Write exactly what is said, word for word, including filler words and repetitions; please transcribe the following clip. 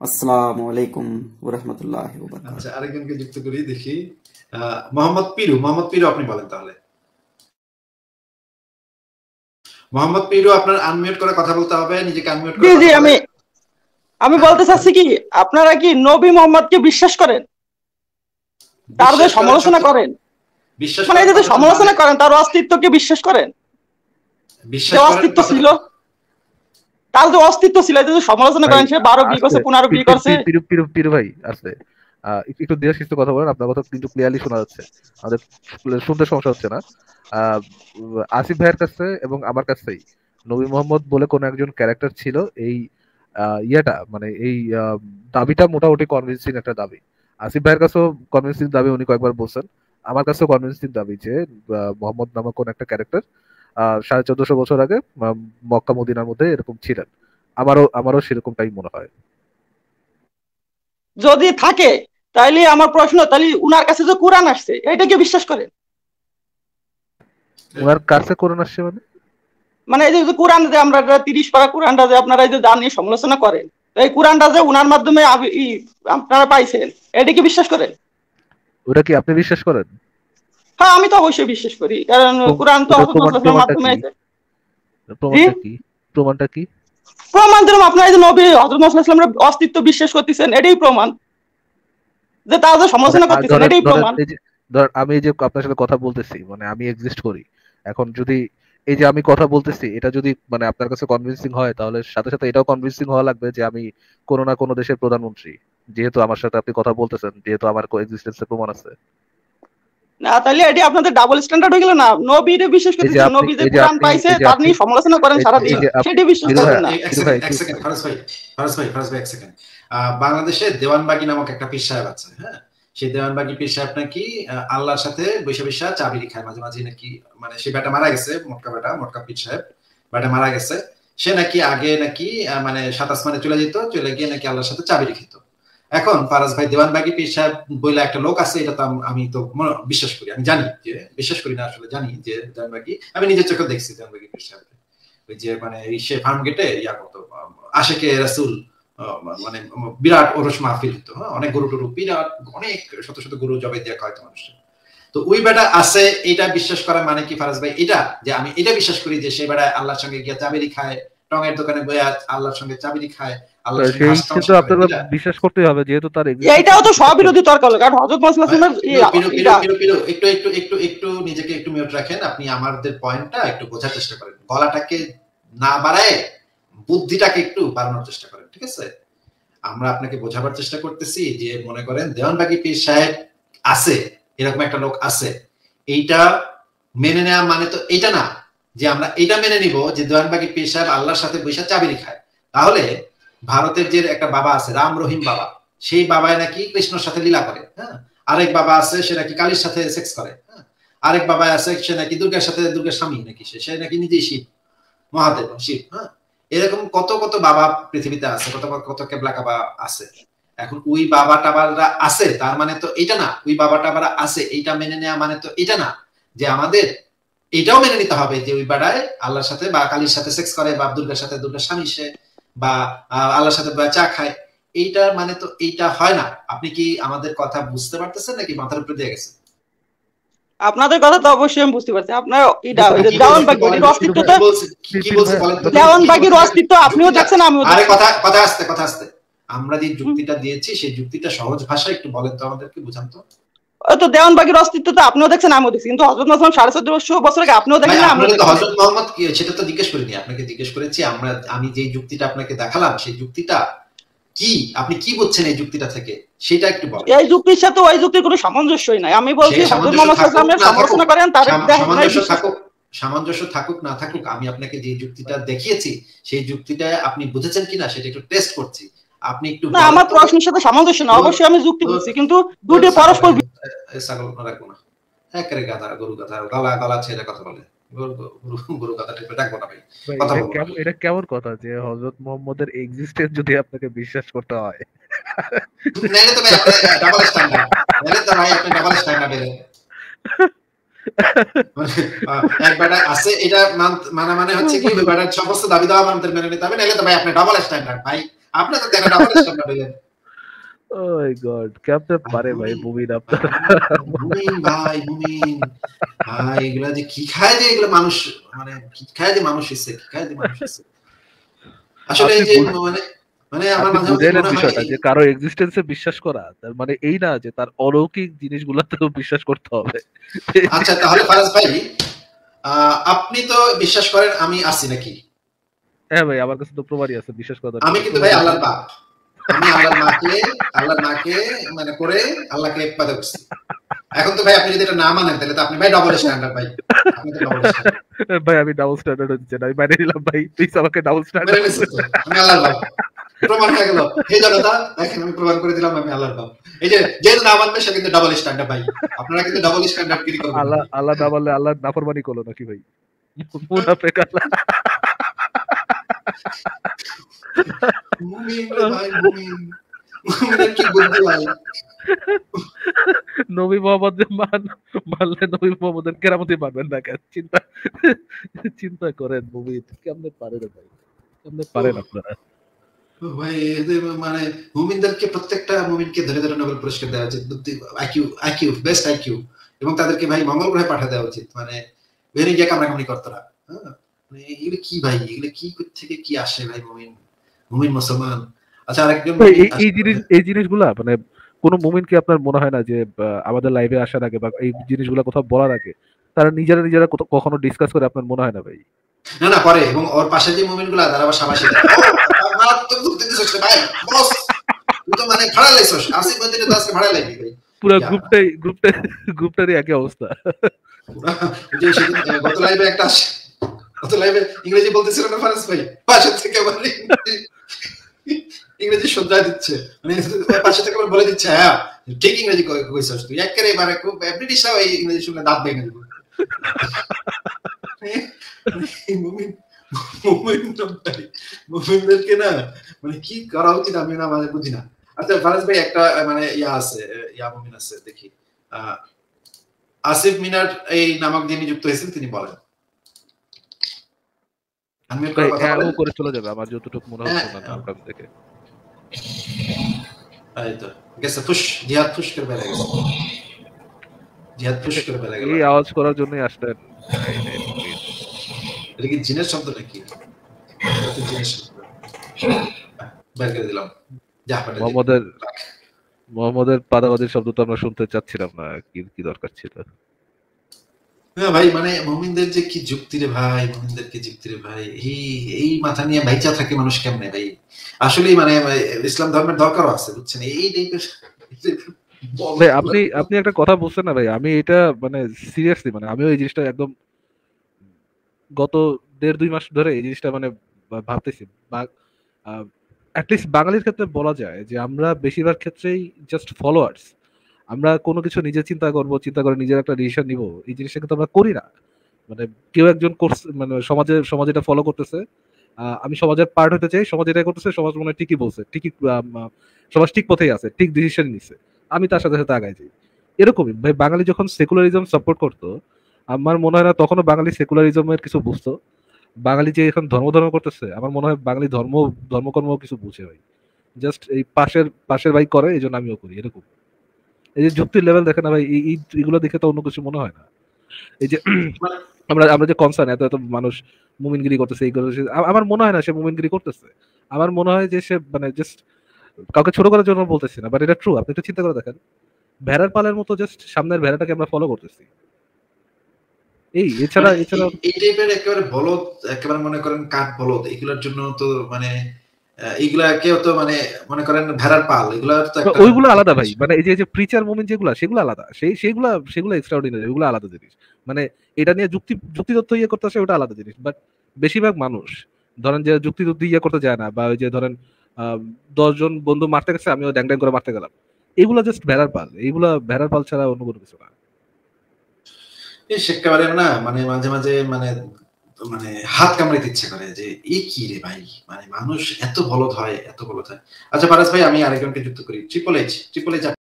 আসসালামু আলাইকুম ওয়া রাহমাতুল্লাহি ওয়া বারাকাতুহু। আচ্ছা, আরেকজনকে যুক্ত করি, দেখি মোহাম্মদ পিরু। মোহাম্মদ পিরু, আপনি বলেন তাহলে। মোহাম্মদ পিরু, আপনার আনমিউট করে কথা বলতে হবে, নিজেকে আনমিউট করে। জি জি, আমি আমি বলতে চাচ্ছি কি, আপনারা কি নবী মোহাম্মদকে বিশ্বাস করেন? তার যে সমালোচনা করেন, মানে এই যে সমালোচনা করেন, তার অস্তিত্বকে বিশ্বাস করেন? যে অস্তিত্ব ছিল, তার যে অস্তিত্ব ছিল, এই যে সমালোচনা করেন, সে বারো বিয়ে করছে, পনেরো বিয়ে করছে। পিরু পিরু পিরু ভাই আছে, একটু ধীরে সুস্থে কথা বলেন, আপনার কথা কিন্তু ক্লিয়ারলি শোনা যাচ্ছে, আমাদের শুনতে সমস্যা হচ্ছে না। আসিফ ভাইয়ের কাছে এবং আমার কাছেই নবী মোহাম্মদ বলে কোন একজন ক্যারেক্টার ছিল, এই ইয়েটা মানে এই দাবিটা মোটামুটি কনভিন্সিং একটা দাবি। আসিফ ভাইয়ের কাছেও কনভিন্সিং দাবি, উনি কয়েকবার বলছেন। আমার কাছেও কনভিন্সিং দাবি যে মোহাম্মদ নামক কোন একটা ক্যারেক্টার আহ সাড়ে চোদ্দশো বছর আগে মক্কা মদিনার মধ্যে এরকম ছিলেন। আমারও আমারও সেরকমটাই মনে হয়। যদি থাকে তাইলে আমার প্রশ্ন, তাহলে উনার কাছে যে কোরআন আসছে, এটাকে বিশ্বাস করেন? উনার কাছে কোরআন আসছে মানে মানে এই যে কোরআন, যে আমরা তিরিশ পারা কোরআনটা যে আপনারা এই যে জানিয়ে সমালোচনা করেন, এই কোরআনটা যে উনার মাধ্যমে আপনারা পাইছেন, এটাকে বিশ্বাস করেন? ওটা কি আপনি বিশ্বাস করেন? হ্যাঁ, আমি তো অবশ্যই বিশ্বাস করি, কারণ কোরআন তো হযরত মুহাম্মদের মাধ্যমে আছে। প্রমাণটা কি? প্রমাণটা কি? প্রমাণ দিলাম, আপনারা এই যে নবী হযরত মুহাম্মদ সাল্লাল্লাহু আলাইহি ওয়াসাল্লামের অস্তিত্ব বিশ্বাস করতেছেন, এটাই প্রমাণ যে তারা যে সমালোচনা করতেছেন, এটাই প্রমাণ। ধর আমি যে আপনার সাথে কথা বলতেছি, মানে আমি এক্সিস্ট করি, এখন যদি এই যে আমি কথা বলতেছি এটা যদি মানে আপনার কাছে কনভিন্সিং হয়, তাহলে সাথে সাথে এটাও কনভিন্সিং হওয়া লাগবে যে আমি কোনো না কোনো দেশের প্রধানমন্ত্রী, যেহেতু আমার সাথে আপনি কথা বলতেছেন, যেহেতু আমার এক্সিস্টেন্সের প্রমাণ আছে। না, তাহলে এটি আপনাদের ডাবল স্ট্যান্ডার্ড হয়ে গেল না? নবীরে বিশ্বাস করতেছেন, নবী যে কোরআন পাইছে তার নিয়ে সমালোচনা করেন সারা দিন, সেটা বিশ্বাস করেন না? এক সেকেন্ড ফারাজ ভাই, ফারাজ ভাই, ফারাজ ভাই এক সেকেন্ড। বাংলাদেশে দেওয়ানবাগী নামক একটা পীর সাহেব আছে, হ্যাঁ, সেই দেওয়ানবাগী পীর সাহেব নাকি আল্লাহর সাথে বৈশা বৈশা চাবিরি খায় মাঝে মাঝে নাকি, মানে সে বেটা মারা গেছে, মোটকা বেটা, মোটকা পীর সাহেব বেটা মারা গেছে। সে নাকি আগে নাকি মানে সাত আসমানে চলে যেত, চলে গিয়ে নাকি আল্লাহর সাথে চাবিরি খেত। এখন ফারাজ ভাই, দেওয়ানবাগী পীর সাহেব বলে একটা লোক আছে, এটা তো আমি তো বিশ্বাস করি, আমি জানি যে, বিশ্বাস করি না আসলে, জানি যে দেওয়ানবাগী, আমি নিজের চোখে দেখছি দেওয়ানবাগী পীর সাহেব, ওই যে মানে সে ফার্ম গেটে ইয়া করতো, আশেকে রাসূল, মানে বিরাট ওরস মাহফিল হতো, হ্যাঁ, অনেক গরু টরু, বিরাট অনেক শত শত গরু জবাই দেওয়া হয়তো মানুষের। তো ওই বেটা আছে, এটা বিশ্বাস করা মানে কি ফারাজ ভাই? এটা যে আমি এটা বিশ্বাস করি যে সেই বেটা আল্লাহর সঙ্গে গিয়ে চাবিরি খায়, টঙের দোকানে বইয়া আল্লাহর সঙ্গে চাবিরি খায়, আল্লাহর সঙ্গে কিন্তু আপনাদের বিশ্বাস করতে হবে, যেহেতু তার এইটাও তো সবিরোধী তর্ক হলো, কারণ হযরত মুহাম্মদ সাল্লাল্লাহু আলাইহি ওয়াসাল্লাম একটু একটু একটু একটু নিজেকে একটু মিউট রাখেন, আপনি আমাদের পয়েন্টটা একটু বোঝার চেষ্টা করেন, গলাটাকে না বাড়ায় বুদ্ধিটাকে একটু বাড়ানোর চেষ্টা করেন, ঠিক আছে? আমরা আপনাকে বোঝাবার চেষ্টা করতেছি যে মনে করেন দেওয়ানবাগী পীর সাহেব আছে, এরকম একটা লোক আছে, এইটা মেনে নেওয়া মানে তো এটা না যে আমরা এটা মেনে নিব যে দেওয়ানবাগী পীর সাহেব আল্লাহর সাথে বৈশা চাবিরি খায়। তাহলে ভারতের যে একটা বাবা আছে রাম রহিম বাবা, সেই বাবায় নাকি কৃষ্ণর সাথে লীলা করে, হ্যাঁ, আরেক বাবা আছে সে নাকি কালীর সাথে সেক্স করে, হ্যাঁ, আরেক বাবা আছে সে নাকি দুর্গার সাথে, দুর্গার স্বামী নাকি সে সে নাকি নিজেই শিব, মহাদেব শিব, হ্যাঁ, এরকম কত কত বাবা পৃথিবীতে আছে, কত কত কেবলা কাবা আছে। এখন ওই বাবা টাবারা আছে তার মানে তো এটা না, ওই বাবা টাবারা আছে এইটা মেনে নেওয়া মানে তো এটা না যে আমাদের এটাও মেনে নিতে হবে যে ওই বাড়ায় আল্লাহর সাথে বা কালীর সাথে সেক্স করে, বা দুর্গার সাথে দুর্গার স্বামী সে, বা আল্লাহর সাথে চা খায়, এইটা মানে তো এইটা হয় না। আপনি কি আমাদের কথা বুঝতে পারতেছেন নাকি মাথার উপরে দিয়ে গেছে? আপনাদের কথা তো অবশ্যই আমি বুঝতে পারছি। আপনার এটা দেওয়ানবাগীর অস্তিত্বটা কি বলছে বলেন তো? দেওয়ানবাগীর অস্তিত্ব আপনিও দেখছেন, আমিও দেখছি। আরে কথা কথা আসতে কথা আসতে আমরা যে যুক্তিটা দিয়েছি সেই যুক্তিটা সহজ ভাষায় একটু বলেন তো, আমাদেরকে বুঝান তো। ওই তো দেওয়ানবাগীর অস্তিত্ব তো আপনিও দেখছেন, আমিও দেখছি, কিন্তু হযরত মুহাম্মদ সাড়ে চোদ্দশো বছর আগে আপনিও দেখেন না, আমরা তো হযরত মুহাম্মদ কি সেটা তো জিজ্ঞেস করিনি, আপনাকে জিজ্ঞেস করেছি আমরা, আমি যে যুক্তিটা আপনাকে দেখালাম সেই যুক্তিটা কি, আপনি কি বুঝছেন এই যুক্তিটা থেকে সেটা একটু বলেন। এই যুক্তির সাথে ওই যুক্তির কোনো সামঞ্জস্যই নাই। আমি বলছি হযরত মুহাম্মদ সাল্লাল্লাহু আলাইহি ওয়াসাল্লামের সমালোচনা করেন, তার সামঞ্জস্য থাকুক সামঞ্জস্য থাকুক না থাকুক, আমি আপনাকে যে যুক্তিটা দেখিয়েছি সেই যুক্তিটা আপনি বুঝেছেন কিনা সেটা একটু টেস্ট করছি। আপনি একটু না, আমার প্রশ্নের সাথে সামঞ্জস্য না, অবশ্যই আমি যুক্তি বলছি, কিন্তু দুটো পরস্পর ছাগল রাখবো না, একেবারে গাধা গরু গাধা গলা গলা ছেড়ে কথা বলে, গরু গাধা টিপে ডাকবো না ভাই, কথা বলবো। এটা কেমন কথা যে হযরত মুহাম্মদের এক্সিস্টেন্স যদি আপনাকে বিশ্বাস করতে হয়? নাইলে তো ভাই ডাবল স্ট্যান্ডার্ড, নাইলে তো ভাই আপনি ডাবল স্ট্যান্ডার্ড এর একবারে আছে, এটা মানে মানে হচ্ছে কি ওই বাটার সমস্ত দাবি দাওয়া মানতে মেনে নিতে হবে, নাইলে তো ভাই আপনি ডাবল স্ট্যান্ডার্ড ভাই, আপনি তো দেখেন ডাবল স্ট্যান্ডার্ড হইলেন। ও মাই গড, কেমনে পারে ভাই মুমিন আপনার? মুমিন ভাই, মুমিন ভাই, এগুলা যে কি খায় যে এগুলা মানুষ, মানে কি খায় যে মানুষ হইছে, কি খায় যে মানুষ হইছে। আসলে এই যে মানে মানে আমার মাঝে মাঝে মনে হয় বিষয়টা যে কারো এক্সিস্টেন্সে বিশ্বাস করা, তার মানে এই না যে তার অলৌকিক জিনিসগুলোতেও বিশ্বাস করতে হবে। আচ্ছা তাহলে ফারাজ ভাই, আপনি তো বিশ্বাস করেন আমি আছি নাকি? হ্যাঁ ভাই, আমার কাছে তো প্রমাণই আছে বিশ্বাস করার। আমি কিন্তু ভাই আল্লাহর বাপ, আমি আল্লাহর মাকে আল্লাহর মাকে মানে করে আল্লাহকে একবারে করছি। এখন তো ভাই আপনি যদি এটা না মানেন তাহলে তো আপনি ভাই ডাবল স্ট্যান্ডার্ড ভাই। আপনি তো ডাবল স্ট্যান্ডার্ড ভাই। আমি ডাবল স্ট্যান্ডার্ড হচ্ছে না, আমি মেনে নিলাম ভাই, প্লিজ আমাকে ডাবল স্ট্যান্ডার্ড। আমি আল্লাহর বাপ, প্রমাণ হয়ে গেল। এই জনতা দেখেন আমি প্রমাণ করে দিলাম আমি আল্লাহর বাপ। এই যে যে না মানবে সে কিন্তু ডাবল স্ট্যান্ডার্ড ভাই। আপনারা কিন্তু ডাবল স্ট্যান্ডার্ড গিরি করবেন। আল্লাহ আল্লাহ না বললে আল্লাহ নাফরমানি করলো নাকি ভাই? মুনাফিক আল্লাহ। মুমিন ভাই, মুমিন মুমিনের কি বুদ্ধি ভাই। নবী মোহাম্মদ যে মান মানলে নবী মোহাম্মদের কেরামতি মানবেন না কেন? চিন্তা চিন্তা করেন মুমিন কেমনে পারে রে ভাই, কেমনে পারেন আপনারা ভাই? এদের মানে মুমিনদেরকে প্রত্যেকটা মুমিনকে ধরে ধরে নোবেল পুরস্কার দেওয়া উচিত, বুদ্ধি আইকিউ আইকিউ বেস্ট আইকিউ, এবং তাদেরকে ভাই মঙ্গল গ্রহে পাঠিয়ে দেওয়া উচিত। মানে বেরে গিয়ে কামড়াকামড়ি করতো না। হ্যাঁ মানে এগুলো কি ভাই, এগুলো কি থেকে কি আসে ভাই? মুমিন মুমিন মুসলমান। আচ্ছা আরেকজন এই জিনিস এই জিনিসগুলা মানে কোন মুমিন কি আপনার মনে হয় না যে আমাদের লাইভে আসার আগে বা এই জিনিসগুলো কোথাও বলার আগে তারা নিজেরা নিজেরা কখনো ডিসকাস করে আপনার মনে হয় না ভাই? না না করে, এবং ওর পাশে যে মুমিনগুলো তারা আবার শাবাশি দেয়। মারাত্মক যুক্তি দিছস ভাই, বস তুই তো মানে ভাড়া লাইছস, আসিফ মন্দিরে তো আজকে ভাড়া লাগি ভাই। পুরো গ্রুপটাই গ্রুপটাই গ্রুপটারই একই অবস্থা। যে সেদিন গত লাইভে একটা আসে, গত লাইভে ইংরেজি বলতেছিল না ফারাজ ভাই, পাশে থেকে বলি ইংরেজি শুদ্ধা দিচ্ছে, মানে পাশে থেকে বলে দিচ্ছে হ্যাঁ ঠিক ইংরেজি কইছস তুই, একেবারে মানে খুব ব্রিটিশরা ওই ইংরেজি শুনলে দাঁত ভেঙে দিবে। মুমিন মুমিন ভাই, মুমিনদেরকে না মানে কি করা উচিত আমি না মানে বুঝি না। আচ্ছা ফারাজ ভাই একটা মানে ইয়া আছে, ইয়া মুমিন আছে দেখি, আসিফ মিনার এই নামক যিনি যুক্ত হয়েছেন তিনি বলেন। আমি কথা বলবো করে চলে যাবে আমার যতটুকু মনে হচ্ছে না আপনার থেকে। এই তো গেছে ফুশ, জিহাদ ফুশ করে বেরিয়ে গেছে, জিহাদ ফুশ করে বেরিয়ে গেল। এই আওয়াজ করার জন্যই আসলেন? এটা কি জিনের শব্দ নাকি? জিনের শব্দ বের করে দিলাম। যা পাঠাই মোহাম্মদের মোহাম্মদের পাদাবাদের শব্দ তো আমরা শুনতে চাচ্ছিলাম না, কি কি দরকার ছিল? হ্যাঁ ভাই মানে মুমিনদের যে কি যুক্তি রে ভাই, মুমিনদের কি যুক্তি রে ভাই, এই এই মাথা নিয়ে বাইচা থাকে মানুষ কেমনে ভাই? আসলে মানে ইসলাম ধর্মের দরকারও আছে বুঝছেন এই টাইপের। ভাই আপনি আপনি একটা কথা বলছেন না ভাই, আমি এটা মানে সিরিয়াসলি মানে আমিও এই জিনিসটা একদম গত দেড় দুই মাস ধরে এই জিনিসটা মানে ভাবতেছি। অ্যাটলিস্ট বাঙালির ক্ষেত্রে বলা যায় যে আমরা বেশিরভাগ ক্ষেত্রেই জাস্ট ফলোয়ার্স। আমরা কোনো কিছু নিজে চিন্তা করব, চিন্তা করে নিজের একটা ডিসিশন নিব, এই জিনিসটা কিন্তু আমরা করি না। মানে কেউ একজন করছে, মানে সমাজে সমাজ এটা ফলো করতেছে, আমি সমাজের পার্ট হতে চাই, সমাজ এটা করতেছে, সমাজ মনে হয় ঠিকই বলছে, ঠিকই সমাজ ঠিক পথেই আছে, ঠিক ডিসিশন নিচ্ছে, আমি তার সাথে সাথে আগায় যাই। এরকমই ভাই বাঙালি যখন সেকুলারিজম সাপোর্ট করতো, আমার মনে হয় না তখনও বাঙালি সেকুলারিজমের কিছু বুঝতো। বাঙালি যে এখন ধর্ম ধর্ম করতেছে, আমার মনে হয় বাঙালি ধর্ম ধর্মকর্ম কিছু বুঝে ভাই, জাস্ট এই পাশের পাশের ভাই করে এই জন্য আমিও করি, এরকম। এই যে যুক্তির লেভেল দেখে না ভাই, এইগুলো দেখে তো অন্য কিছু মনে হয় না। এই যে আমরা আমরা যে কনসার্ন এত এত মানুষ মুমিনগিরি করতেছে, এই করতেছে, আমার মনে হয় না সে মুমিনগিরি করতেছে। আমার মনে হয় যে সে মানে জাস্ট কাউকে ছোট করার জন্য বলতেছি না, বাট এটা ট্রু। আপনি একটু চিন্তা করে দেখেন, ভেড়ার পালের মতো জাস্ট সামনের ভেড়াটাকে আমরা ফলো করতেছি। এই এছাড়া এছাড়া এই টাইপের একেবারে বলদ, একেবারে মনে করেন কাঠ বলদ, এগুলোর জন্য তো মানে এইগুলা কেউ তো মানে মনে করেন ভেড়ার পাল, এগুলা তো একটা ওইগুলো আলাদা ভাই। মানে এই যে যে প্রিচার মুমিন যেগুলা, সেগুলো আলাদা, সেই সেগুলা সেগুলো এক্সট্রাঅর্ডিনারি, ওইগুলো আলাদা জিনিস। মানে এটা নিয়ে যুক্তি যুক্তি তথ্য ইয়ে করতে আসে, ওটা আলাদা জিনিস। বাট বেশিরভাগ মানুষ ধরেন যে যুক্তি তথ্য ইয়ে করতে যায় না, বা ওই যে ধরেন আহ দশজন বন্ধু মারতে গেছে, আমিও ড্যাং ড্যাং করে মারতে গেলাম, এগুলা জাস্ট ভেড়ার পাল। এইগুলা ভেড়ার পাল ছাড়া অন্য কোনো কিছু না। এই একেবারে না মানে মাঝে মাঝে মানে মানে হাত কামড়াইতে ইচ্ছে করে যে এই কি রে ভাই, মানে মানুষ এত বলদ হয়, এত বলদ হয়। আচ্ছা ফারাজ ভাই আমি আরেকজনকে যুক্ত করি, ট্রিপল এইচ ট্রিপল এইচ